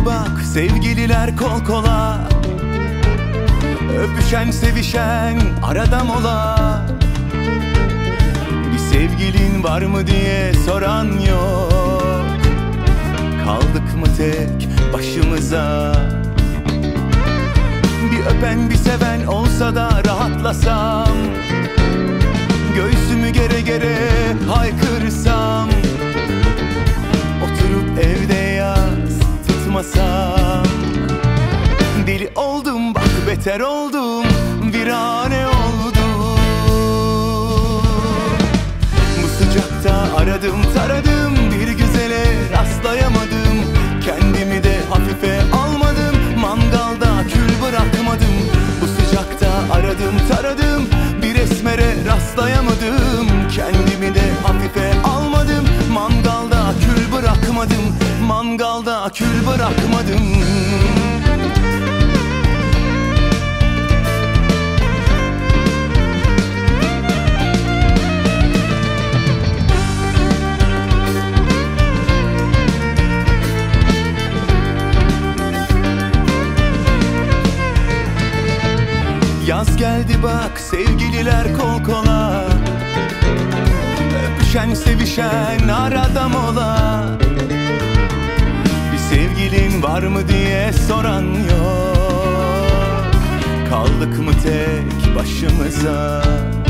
bak sevgililer kol kola, öpüşen sevişen arada mola. Bir sevgilin var mı diye soran yok. Kaldık mı tek başımıza? Bir öpen bir seven olsa da rahatlasam, göğsümü gere gere haykırsam, oturup evde yaz tutmasam. Deli oldum bak beter oldum, virane oldum. Bu sıcakta aradım taradım, bir güzele rastlayamadım. Kendimi de hafife almadım, mangalda kül bırakmadım. Bu sıcakta aradım taradım, bir esmere rastlayamadım. Kendimi de hafife almadım, mangalda kül bırakmadım. Mangalda kül bırakmadım. Yaz geldi bak sevgililer kol kola, öpüşen sevişen arada mola. Bir sevgilin var mı diye soran yok. Kaldık mı tek başımıza?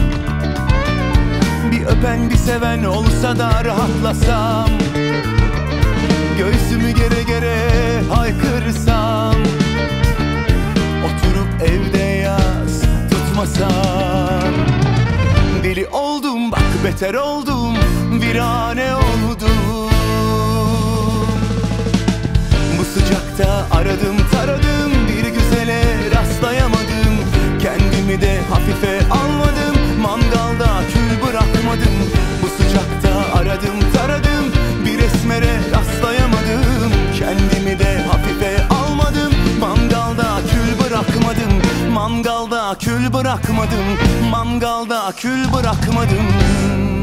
Bir öpen bir seven olsa da rahatlasam, göğsümü gere gere haykırsam, oturup evde yaz tutmasam. Deli oldum bak beter oldum, virane oldum. Bu sıcakta aradım taradım, bir güzele rastlayamadım. Kendimi de hafife almadım, mangalda kül bırakmadım. Bu sıcakta aradım taradım, bir esmere rastlayamadım. Kendimi de hafife almadım, mangalda kül bırakmadım. Mangalda kül bırakmadım, mangalda kül bırakmadım.